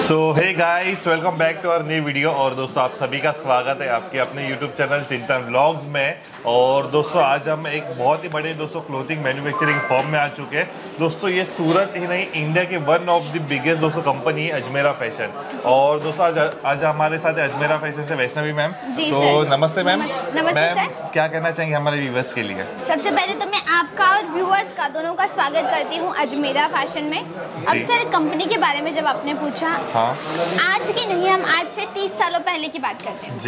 So hey guys, welcome back to our new video. और दोस्तों आप सभी का स्वागत है आपके अपने यूट्यूब चैनल चिंतन व्लॉग्स में। और दोस्तों आज हम एक बहुत ही बड़े दोस्तों क्लोथिंग मैन्युफैक्चरिंग फर्म में आ चुके हैं। दोस्तों ये सूरत ही नहीं, इंडिया के वन ऑफ द बिगेस्ट दोस्तों कंपनी है अजमेरा फैशन। और दोस्तों आज हमारे साथ अजमेरा फैशन से वैष्णवी मैम। तो नमस्ते मैम। मैम क्या कहना चाहेंगे हमारे व्यूवर्स के लिए? सबसे पहले तो मैं आपका और व्यूअर्स का दोनों का स्वागत करती हूँ अजमेरा फैशन में। अब सर कंपनी के बारे में जब आपने पूछा, हाँ, आज की नहीं, हम आज से 30 सालों पहले की बात करते हैं जी।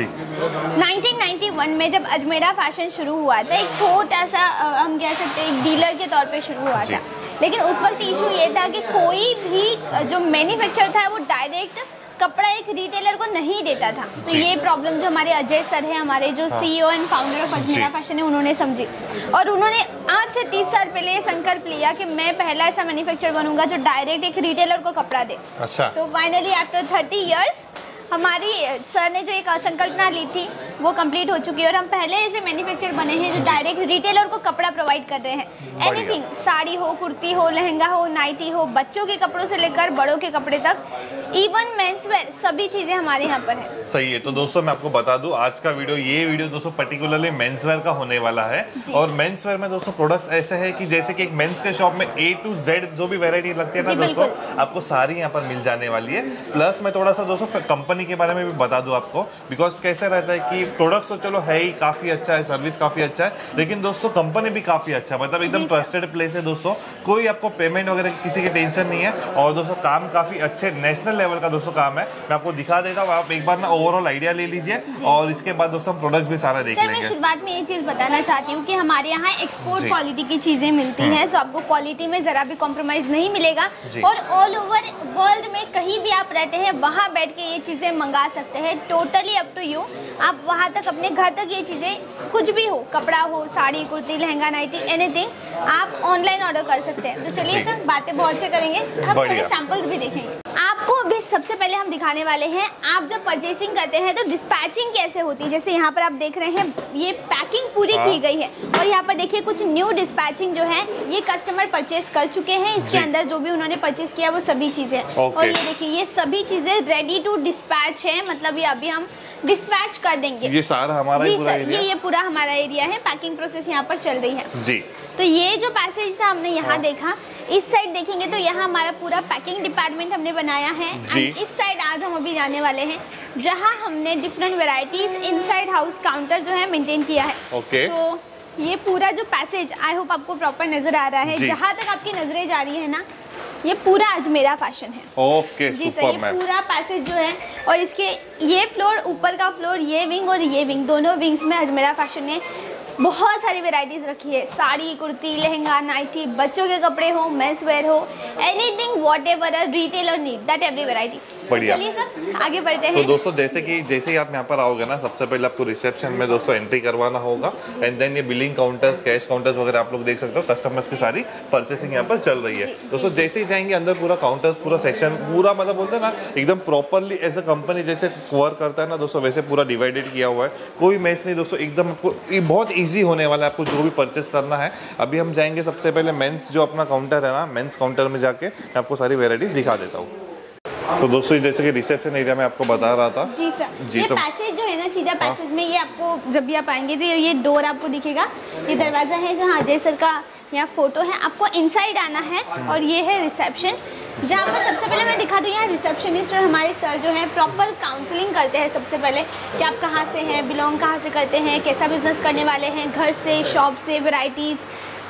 1991 में जब अजमेरा फैशन शुरू हुआ था, एक छोटा सा हम कह सकते हैं एक डीलर के तौर पे शुरू हुआ था। लेकिन उस वक्त इशू ये था कि कोई भी जो मैन्युफैक्चर था वो डायरेक्ट कपड़ा एक रिटेलर को नहीं देता था। तो ये प्रॉब्लम जो हमारे अजय सर है, हमारे जो CEO and founder of Ajmera fashion है, उन्होंने समझी और उन्होंने आज से 30 साल पहले ये संकल्प लिया कि मैं पहला ऐसा मैन्युफैक्चर बनूंगा जो डायरेक्ट एक रिटेलर को कपड़ा दे। अच्छा। सो फाइनली आफ्टर 30 इयर्स हमारी सर ने जो एक संकल्पना ली थी वो कंप्लीट हो चुकी है और हम पहले ऐसे मैन्युफैक्चर बने हैं जो डायरेक्ट रिटेलर को कपड़ा प्रोवाइड कर रहे हैं। एनीथिंग, साड़ी हो, कुर्ती हो, लहंगा हो, नाइटी हो, बच्चों के कपड़ों से लेकर बड़ों के कपड़े तक, इवन मेंस वेयर, सभी चीजें हमारे यहाँ पर है। सही है। तो दोस्तों मैं आपको बता दूं, आज का ये वीडियो दोस्तों पर्टिकुलरली मेंस वेयर का होने वाला है। और मेंस वेयर में दोस्तों प्रोडक्ट्स ऐसे है कि जैसे कि एक मेंस के शॉप में A to Z जो भी वेरायटी लगती है ना दोस्तों, आपको सारी यहाँ पर मिल जाने वाली है। प्लस मैं थोड़ा सा दोस्तों कंपनी के बारे में भी बता दूं आपको, बिकॉज कैसे रहता है कि प्रोडक्ट्स तो चलो है ही, काफी अच्छा है, सर्विस काफी अच्छा है, लेकिन दोस्तों कंपनी भी काफी अच्छा है, मतलब एकदम ट्रस्टेड प्लेस है दोस्तों। कोई आपको पेमेंट वगैरह किसी की टेंशन नहीं है। और दोस्तों काम काफी अच्छे नेशनल लेवल का दोस्तों काम है। मैं आपको दिखा देता हूँ, आप एक बार ना ओवरऑल आइडिया ले लीजिए और इसके बाद दोस्तों हम प्रोडक्ट्स भी सारा देख लेंगे। मैं शुरुआत में ये चीज बताना चाहती हूँ कि हमारे यहाँ एक्सपोर्ट क्वालिटी की चीजें मिलती हैं, तो आपको क्वालिटी में जरा भी कॉम्प्रोमाइज नहीं मिलेगा। और ऑल ओवर वर्ल्ड में कहीं भी आप रहते हैं वहाँ बैठ के ये चीजें मंगा सकते हैं। टोटली अप टू यू, आप वहाँ तक अपने घर तक ये चीजें कुछ भी हो, कपड़ा हो, साड़ी, कुर्ती, लहंगा, नाइटी, एनीथिंग, आप ऑनलाइन ऑर्डर कर सकते हैं। तो चलिए सर, बातें बहुत से करेंगे, हम थोड़े सैंपल्स भी देखेंगे। आपको अभी सबसे पहले हम दिखाने वाले हैं, आप जब परचेसिंग करते हैं तो डिस्पैचिंग कैसे होती है। जैसे यहाँ पर आप देख रहे हैं ये पैकिंग पूरी की गई है और यहाँ पर देखिए कुछ न्यू डिस्पैचिंग जो है ये कस्टमर परचेस कर चुके हैं। इसके अंदर जो भी उन्होंने परचेस किया वो सभी चीजें और ये देखिए ये सभी चीजें रेडी टू डिस्पैच है, मतलब ये अभी हम डिस्पैच कर देंगे। ये सारा हमारा जी पूरा सर, ये पूरा हमारा एरिया है। पैकिंग प्रोसेस यहाँ पर चल रही है जी। तो ये जो पैसेज था हमने यहाँ देखा, इस साइड देखेंगे तो यहाँ हमारा पूरा पैकिंग डिपार्टमेंट हमने बनाया है। एंड इस साइड आज हम अभी जाने वाले हैं जहाँ हमने different varieties inside house counter जो है मेंटेन किया है। तो ये पूरा जो पैसेज, आई होप आपको प्रॉपर नजर आ रहा है, जहाँ तक आपकी नजरें जा रही है ना, ये पूरा अजमेरा फैशन है। ओके जी सर, ये पूरा पैसेज जो है और इसके ये फ्लोर, ऊपर का फ्लोर, ये विंग और ये विंग, दोनों विंग्स में अजमेरा फैशन ने बहुत सारी वेराइटीज रखी है। साड़ी, कुर्ती, लहंगा, नाइटी, बच्चों के कपड़े हो, मेंस वेयर हो, anything whatever a retailer need, that every variety. चलिए सर आगे बढ़ते हैं। तो दोस्तों जैसे ही आप यहाँ पर आओगे ना, सबसे पहले आपको रिसेप्शन में दोस्तों एंट्री करवाना होगा। एंड देन ये बिलिंग काउंटर्स, कैश काउंटर्स वगैरह आप लोग देख सकते हो, कस्टमर्स की सारी परचेसिंग यहाँ पर चल रही है। दोस्तों जैसे ही जाएंगे अंदर पूरा काउंटर्स, पूरा सेक्शन, पूरा मतलब बोलते हैं ना एकदम प्रॉपरली एज अ कंपनी जैसे वर्क करता है ना दोस्तों, वैसे पूरा डिवाइडेड किया हुआ है। कोई मैच नहीं दोस्तों, एकदम आपको बहुत ईजी होने वाला है आपको जो भी परचेस करना है। अभी हम जाएंगे सबसे पहले मेंस जो अपना काउंटर है ना, मेंस काउंटर में जाके मैं आपको सारी वेराइटीज दिखा देता हूँ। तो दोस्तों जैसे कि रिसेप्शन एरिया में आपको बता रहा था जी सर, ये तो पैसेज जो है ना, सीधा पैसेज में ये आपको जब भी आप आएंगे तो ये डोर आपको दिखेगा, ये दरवाजा है जहाँ अजय सर का यहाँ फोटो है। आपको इनसाइड आना है और ये है रिसेप्शन, जहाँ पर सबसे पहले मैं दिखा दूँ, यहाँ रिसेप्शनिस्ट और हमारे सर जो है प्रॉपर काउंसलिंग करते हैं सबसे पहले कि आप कहाँ से हैं, बिलोंग कहाँ से करते हैं, कैसा बिजनेस करने वाले हैं, घर से, शॉप से, वेराइटीज़,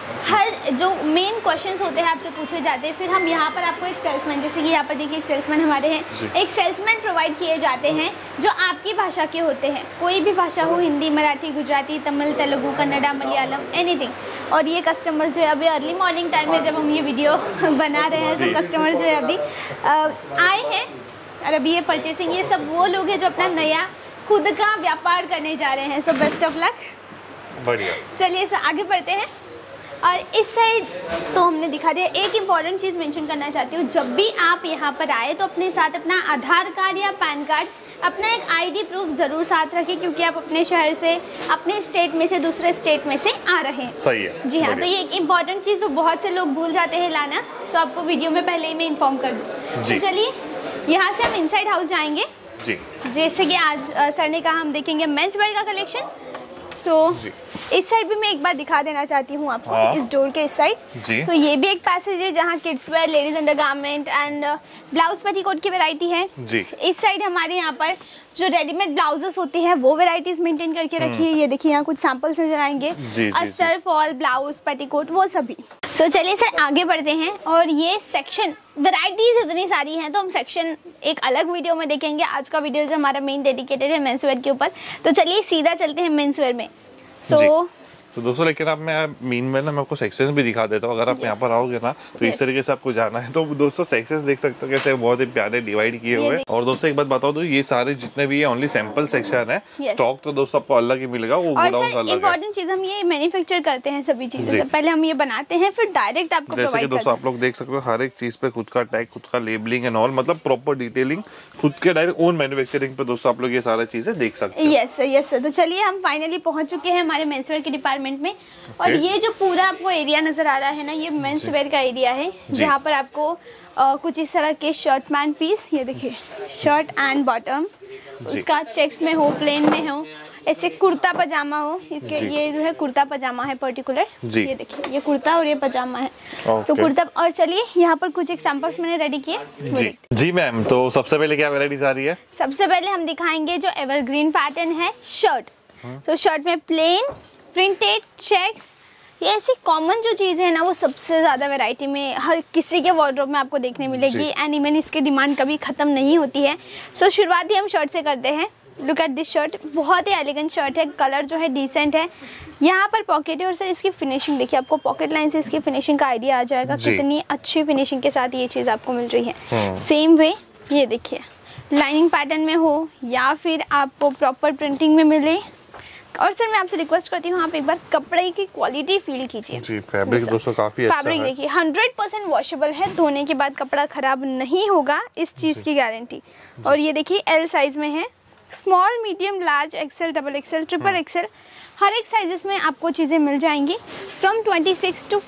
हर जो मेन क्वेश्चंस होते हैं आपसे पूछे जाते हैं। फिर हम यहाँ पर आपको एक सेल्समैन, जैसे कि यहाँ पर देखिए एक सेल्समैन हमारे हैं, एक सेल्समैन प्रोवाइड किए जाते हैं जो आपकी भाषा के होते हैं, कोई भी भाषा हो, हिंदी, मराठी, गुजराती, तमिल, तेलुगु, कन्नड़ा, मलयालम, एनीथिंग। और ये कस्टमर्स जो है अभी अर्ली मॉर्निंग टाइम में जब हम ये वीडियो बना रहे हैं तो कस्टमर जो है अभी आए हैं और अभी ये परचेसिंग, ये सब वो लोग हैं जो अपना नया खुद का व्यापार करने जा रहे हैं। So best of luck. बढ़िया, चलिए सर आगे बढ़ते हैं। और इस साइड तो हमने दिखा दिया। एक इम्पॉर्टेंट चीज़ मेंशन करना चाहती हूँ, जब भी आप यहाँ पर आए तो अपने साथ अपना आधार कार्ड या पैन कार्ड, अपना एक आईडी प्रूफ जरूर साथ रखें, क्योंकि आप अपने शहर से, अपने स्टेट में से दूसरे स्टेट में से आ रहे हैं। सही है जी हाँ, तो ये एक इम्पॉर्टेंट चीज़ बहुत से लोग भूल जाते हैं लाना, सो आपको वीडियो में पहले ही मैं इन्फॉर्म कर दूँ। तो चलिए यहाँ से हम इनसाइड हाउस जाएंगे जी। जैसे कि आज सर ने कहा हम देखेंगे मेंस वेयर का कलेक्शन। इस साइड भी मैं एक बार दिखा देना चाहती हूँ आपको। इस डोर के इस साइड ये भी एक पैसेज है जहाँ kids wear, ladies undergarment and blouse petticoat की वैरायटी है जी। इस साइड हमारे यहाँ पर जो रेडीमेड ब्लाउजेस होते हैं वो वैरायटीज मेंटेन करके रखी है। ये देखिए यहाँ कुछ सैंपल्स नजर आएंगे, अस्तर, फॉल, ब्लाउज, पेटीकोट, वो सभी। चलिए सर आगे बढ़ते हैं। और ये सेक्शन वैरायटीज इतनी सारी हैं तो हम सेक्शन एक अलग वीडियो में देखेंगे। आज का वीडियो जो हमारा मेन डेडिकेटेड है मेंस वेयर के ऊपर, तो चलिए सीधा चलते हैं मेंस वेयर में। तो दोस्तों लेकिन आप मैं मीन में ना मैं आपको सेक्शंस भी दिखा देता हूँ। अगर आप यहाँ पर आओगे ना तो इस तरीके से आपको जाना है तो दोस्तों सेक्शंस देख सकते हो कैसे बहुत ही प्यारे डिवाइड किए हुए हैं। और दोस्तों एक बात बताओ तो ये सारे जितने भी है ओनली सैंपल सेक्शन है। स्टॉक तो दोस्तों आपको अलग ही मिलेगा, वो गोडाउन अलग है। इंपॉर्टेंट चीज हम ये मैन्युफैक्चर करते हैं सभी चीजें, पहले हम ये बनाते हैं फिर डायरेक्ट आपको प्रोवाइड करते हैं। दोस्तों आप लोग देख सकते हो हर एक चीज पे खुद का टैग, खुद का लेबलिंग एंड ऑल, मतलब प्रॉपर डिटेलिंग खुद के डायरेक्ट ओन मैन्युफैक्चरिंग पे दोस्तों आप लोग ये सारा चीजें देख सकते हैं। Yes sir. तो चलिए हम फाइनली पहुंच चुके हैं हमारे मेंस वेयर के डिपार्टमेंट में। और ये जो पूरा आपको एरिया नजर आ रहा है ना, ये मेंस वेयर का एरिया है जहाँ पर आपको कुछ इस तरह के शर्ट पैंट पीस, ये देखिए शर्ट एंड बॉटम, उसका चेक्स में हो, प्लेन में हो, ऐसे कुर्ता पजामा हो। इसके ये जो है कुर्ता पजामा है पर्टिकुलर, ये देखिए ये कुर्ता और ये पजामा है। कुर्ता। और चलिए यहाँ पर कुछ एग्जांपल्स मैंने रेडी किए। जी मैम, तो सबसे पहले क्या वैरायटीज आ रही है? सबसे पहले हम दिखाएंगे जो एवरग्रीन पैटर्न है शर्ट। तो शर्ट में प्लेन, प्रिंटेड, चेक्स, ये ऐसी कॉमन जो चीज़ है ना वो सबसे ज़्यादा वैरायटी में हर किसी के वार्डरोब में आपको देखने मिलेगी एंड इवन इसकी डिमांड कभी ख़त्म नहीं होती है। शुरुआत ही हम शर्ट से करते हैं। लुक एट दिस शर्ट, बहुत ही एलिगेंट शर्ट है, कलर जो है डिसेंट है। यहाँ पर पॉकेट है और सर इसकी फिनिशिंग देखिए, आपको पॉकेट लाइन से इसकी फिनिशिंग का आइडिया आ जाएगा कितनी अच्छी फिनिशिंग के साथ ये चीज़ आपको मिल रही है। सेम वे ये देखिए लाइनिंग पैटर्न में हो या फिर आपको प्रॉपर प्रिंटिंग में मिले। और सर मैं आपसे रिक्वेस्ट करती हूँ आप एक बार कपड़े की क्वालिटी फील कीजिए। जी, फैब्रिक दोस्तों काफी अच्छा है। फैब्रिक देखिए 100% वॉशेबल है, धोने के बाद कपड़ा खराब नहीं होगा, इस चीज की गारंटी। और ये देखिए एल साइज में है, small, medium, large, XL, double XL, triple XL, हर एक साइजेस में आपको चीजें मिल जाएंगी। फ्रॉम 26 to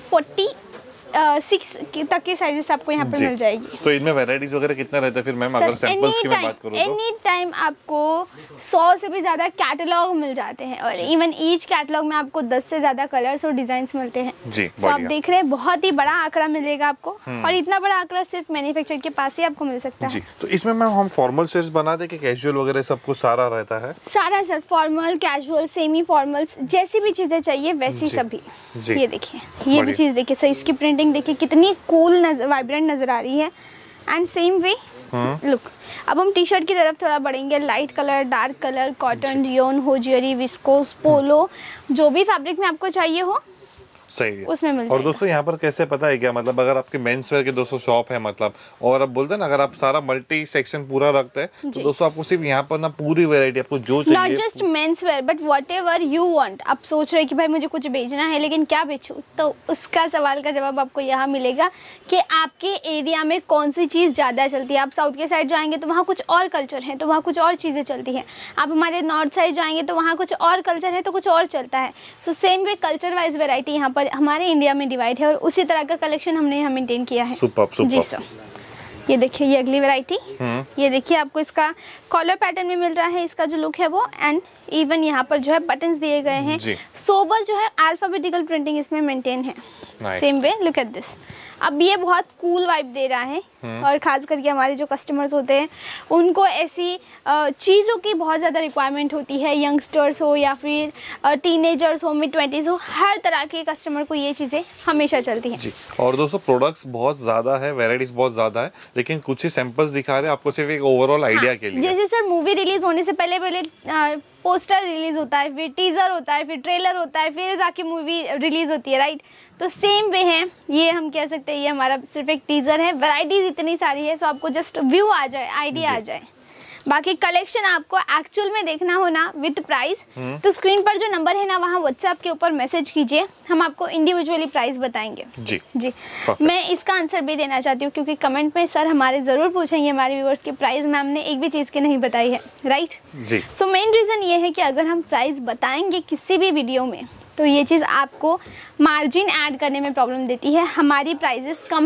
46 तक के साइजेस आपको यहाँ पर मिल जाएगी। तो इनमें वैरायटीज वगैरह कितना रहता है फिर मैम, अगर सैंपल्स की मैं बात करूँ तो? एनी टाइम आपको 100 से भी ज्यादा कैटलॉग मिल जाते हैं और इवन ईच कैटलॉग में आपको 10 से ज्यादा कलर्स और डिजाइन्स मिलते हैं। तो आप देख रहे हैं बहुत ही बड़ा आंकड़ा मिलेगा आपको और इतना बड़ा आंकड़ा सिर्फ मैन्युफैक्चर के पास ही आपको मिल सकता है। तो इसमें मैम हम फॉर्मल सेट्स बनाते हैं कि कैजुअल वगैरह सब कुछ सारा रहता है? सारा sir, formal, casual, semi formals, जैसी भी चीजें चाहिए वैसी सभी। ये देखिए ये भी चीज देखिए सर, इसकी प्रिंटिंग देखिए कितनी कूल वाइब्रेंट नजर आ रही है। And same way look. अब हम टी शर्ट की तरफ थोड़ा बढ़ेंगे। Light colour, dark colour, cotton, rayon, hosiery, viscose, polo, जो भी फैब्रिक में आपको चाहिए हो सही है उसमें मिल और दोस्तों यहाँ पर कैसे पता है क्या, मतलब अगर आपके मेंस वेयर के दोस्तों शॉप है मतलब, और अब बोलते हैं ना अगर आप सारा मल्टी सेक्शन पूरा रखते हैं तो दोस्तों आपको सिर्फ यहाँ पर ना पूरी वैरायटी आपको जो चाहिए, not just men's wear but whatever you want. आप सोच रहे हैं कि भाई मुझे कुछ बेचना है लेकिन क्या बेचूं, तो उसका सवाल का जवाब आपको यहाँ मिलेगा कि आपके एरिया में कौन सी चीज ज्यादा चलती है। आप साउथ के साइड जाएंगे तो वहाँ कुछ और कल्चर है, तो वहाँ कुछ और चीजें चलती है। आप हमारे नॉर्थ साइड जाएंगे तो वहाँ कुछ और कल्चर है, तो कुछ और चलता है। So same way culture wise variety यहाँ पर हमारे इंडिया में डिवाइड है और उसी तरह का कलेक्शन हमने यहाँ मेंटेन किया है। सुपर। जी सर। ये देखिए ये अगली वैरायटी, ये देखिए आपको इसका कॉलर पैटर्न में मिल रहा है, इसका जो लुक है वो, एंड इवन यहाँ पर जो है बटन्स दिए गए हैं। सोबर जो है अल्फाबेटिकल प्रिंटिंग इसमें मेंटेन है। Same way look at this. अब ये बहुत कूल वाइब दे रहा है और खास करके हमारे जो कस्टमर्स होते हैं उनको ऐसी चीज़ों की बहुत ज़्यादा रिक्वायरमेंट होती है। यंगस्टर्स हो या फिर टीनेजर्स हो, मिड 20s हो, हर तरह के कस्टमर को ये चीज़ें हमेशा चलती हैं। जी। और दोस्तों प्रोडक्ट्स बहुत ज़्यादा है, वैरायटीज बहुत ज़्यादा है, लेकिन कुछ ही सैंपल्स दिखा रहे हैं आपको सिर्फ एक ओवरऑल आइडिया के लिए। जैसे सर मूवी रिलीज होने से पहले पोस्टर रिलीज होता है, फिर टीजर होता है, फिर ट्रेलर होता है, फिर जाके मूवी रिलीज होती है, राइट। तो सेम वे है, ये हम कह सकते हैं ये हमारा सिर्फ एक टीजर है। वैरायटीज इतनी सारी है सो आपको जस्ट व्यू आ जाए, आइडिया आ जाए। बाकी कलेक्शन आपको एक्चुअल में देखना हो ना विद प्राइस, तो स्क्रीन पर जो नंबर है ना वहाँ व्हाट्सएप के ऊपर मैसेज कीजिए, हम आपको इंडिविजुअली प्राइस बताएंगे। जी। मैं इसका आंसर भी देना चाहती हूँ क्योंकि कमेंट में सर हमारे जरूर पूछेंगे हमारे व्यूअर्स के प्राइस में हमने एक भी चीज की नहीं बताई है, राइट। सो मेन रीजन ये है कि अगर हम प्राइस बताएंगे किसी भी वीडियो में तो ये चीज़ आपको मार्जिन ऐड करने में प्रॉब्लम देती है। हमारी प्राइजेस कम है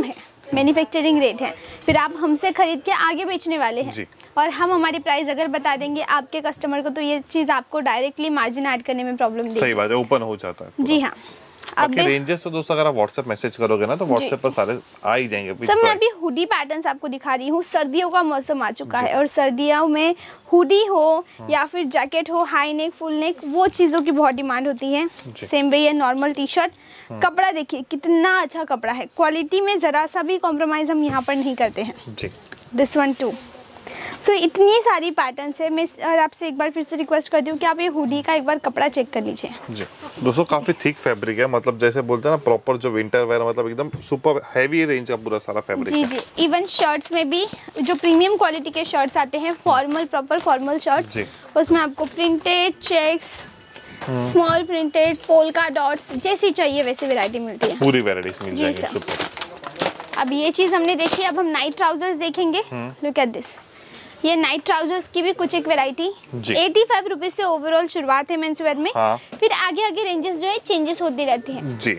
मैन्युफैक्चरिंग रेट है, फिर आप हमसे खरीद के आगे बेचने वाले हैं और हम हमारी प्राइस अगर बता देंगे आपके कस्टमर को, तो ये चीज आपको डायरेक्टली मार्जिन ऐड करने में प्रॉब्लम देगी। सही बात है, ओपन हो जाता है। जी हाँ। अब रेंजेस तो दोस्तों अगर आप व्हाट्सएप मैसेज करोगे ना तो व्हाट्सएप पर सारे आ ही जाएंगे। सर मैं अभी हुडी पैटर्न्स आपको दिखा रही हूँ। सर्दियों का मौसम आ चुका है और सर्दियों में हुडी हो या फिर जैकेट हो, हाई नेक, फुल नेक, वो चीजों की बहुत डिमांड होती है। सेम वे ये नॉर्मल टी शर्ट, कपड़ा देखिए कितना अच्छा कपड़ा है, क्वालिटी में जरा सा भी कॉम्प्रोमाइज हम यहाँ पर नहीं करते हैं। This one two. सो इतनी सारी पैटर्न्स है। मैं और आपसे एक बार फिर से रिक्वेस्ट करती हूँ कि आप ये हुडी का एक बार कपड़ा चेक कर लीजिए। जी दोस्तों काफी थिक फैब्रिक है, मतलब जैसे बोलते हैं ना प्रॉपर जो विंटर वेयर, मतलब एकदम सुपर हैवी रेंज का पूरा सारा फैब्रिक है। जी इवन शर्ट्स में भी जो प्रीमियम क्वालिटी के शर्ट्स आते हैं, फॉर्मल, प्रॉपर फॉर्मल शर्ट्स, उसमें आपको printed, checks, small printed, polka dots, जैसी चाहिए वैसी वैरायटी मिलती है। पूरी वैरायटीज मिल जाएंगी। अब ये चीज हमने देखी, अब हम नाइट ट्राउजर्स देखेंगे। लुक एट दिस, ये नाइट ट्राउजर्स की भी कुछ एक वैरायटी 85 रुपीज से ओवरऑल शुरुआत है मेंस वेयर में। फिर आगे आगे रेंजेस जो है चेंजेस होती रहती हैं। जी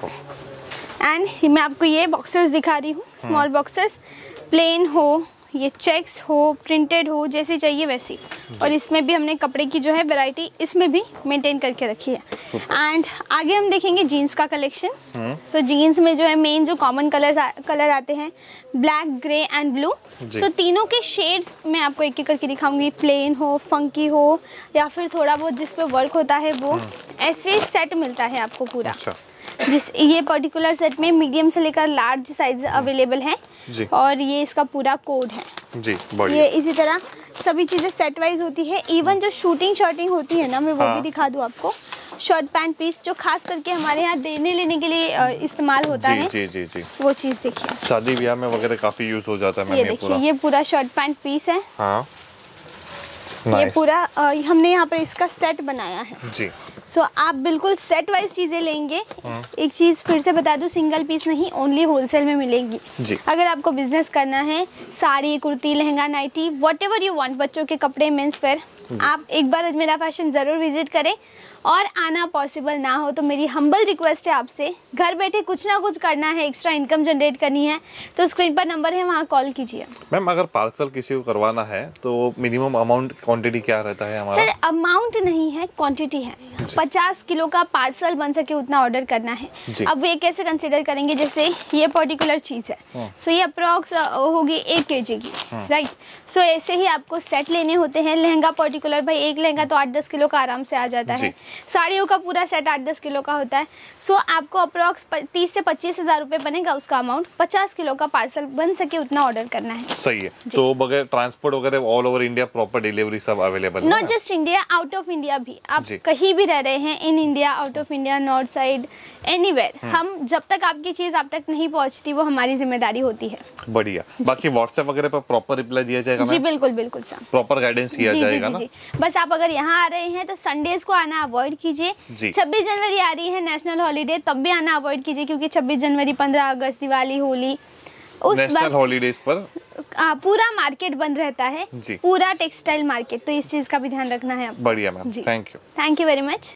सुपर। एंड मैं आपको ये बॉक्सर्स दिखा रही हूँ, स्मॉल बॉक्सर्स, प्लेन हो, ये चेक्स हो, प्रिंटेड हो, जैसे चाहिए वैसी। और इसमें भी हमने कपड़े की जो है वैरायटी इसमें भी मेंटेन करके रखी है। एंड आगे हम देखेंगे जीन्स का कलेक्शन। सो जीन्स में जो है मेन जो कॉमन कलर आते हैं black, grey and blue. So तीनों के शेड्स मैं आपको एक एक करके दिखाऊंगी। प्लेन हो, फंकी हो, या फिर थोड़ा बहुत जिस पे वर्क होता है वो, ऐसे सेट मिलता है आपको पूरा। जिस ये पर्टिकुलर सेट में मीडियम से लेकर लार्ज साइज अवेलेबल है और ये इसका पूरा कोड है जी। ये इसी तरह सभी चीजें सेट वाइज होती है। इवन जो शर्टिंग होती है ना, मैं वो भी दिखा दूं आपको। शर्ट पैंट पीस जो खास करके हमारे यहाँ देने लेने के लिए इस्तेमाल होता है। जी वो चीज देखिए, शादी ब्याह में वगैरह काफी यूज हो जाता है। ये देखिए, ये पूरा शर्ट पैंट पीस है। ये पूरा हमने यहाँ पर इसका सेट बनाया है जी। सो आप बिल्कुल सेट वाइज चीजें लेंगे। एक चीज फिर से बता दूं, सिंगल पीस नहीं, ओनली होलसेल में मिलेगी जी। अगर आपको बिजनेस करना है, sari, kurti, lehenga, nightie, whatever you want, बच्चों के कपड़े, मेंस वेयर, आप एक बार अजमेरा फैशन जरूर विजिट करें। और आना पॉसिबल ना हो तो मेरी हम्बल रिक्वेस्ट है आपसे, घर बैठे कुछ ना कुछ करना है, एक्स्ट्रा इनकम जनरेट करनी है, तो स्क्रीन पर नंबर है, वहाँ कॉल कीजिए। मैम अगर पार्सल किसी को करवाना है तो मिनिमम अमाउंट क्वांटिटी क्या रहता है हमारा? सर अमाउंट नहीं है, क्वांटिटी है। 50 किलो का पार्सल बन सके उतना ऑर्डर करना है। अब ये कैसे कंसिडर करेंगे, जैसे ये पर्टिकुलर चीज है, सो ये अप्रोक्स होगी 1 kg की, राइट। सो ऐसे ही आपको सेट लेने होते हैं। लहंगा पर्टिकुलर, भाई एक लहंगा तो 8-10 किलो का आराम से आ जाता है। साड़ियों का पूरा सेट 8-10 किलो का होता है। सो आपको अप्रोक्स 30 से 25 हजार रुपए बनेगा उसका अमाउंट। 50 किलो का पार्सल बन सके उतना ऑर्डर करना है। सही है। तो बगैर ट्रांसपोर्ट वगैरह all over India proper delivery सब अवेलेबल है? Not just India, out of India भी। आप कहीं भी रह रहे हैं, in India, out of India, north side, anywhere, हम जब तक आपकी चीज आप तक नहीं पहुंचती वो हमारी जिम्मेदारी होती है। बढ़िया। बाकी व्हाट्सएप वगैरह पर प्रॉपर रिप्लाई दिया जाएगा? जी बिल्कुल सर, प्रॉपर गाइडेंस किया जाएगा ना। बस आप अगर यहाँ आ रहे हैं तो संडेज को आना अवॉइड कीजिए। 26 जनवरी आ रही है नेशनल हॉलीडे, तब भी आना अवॉइड कीजिए, क्योंकि 26 जनवरी, 15 अगस्त, दिवाली, होली, उस नेशनल हॉलीडेज पर पूरा मार्केट बंद रहता है, पूरा टेक्सटाइल मार्केट, तो इस चीज का भी ध्यान रखना है। बढ़िया ma'am, thank you very much.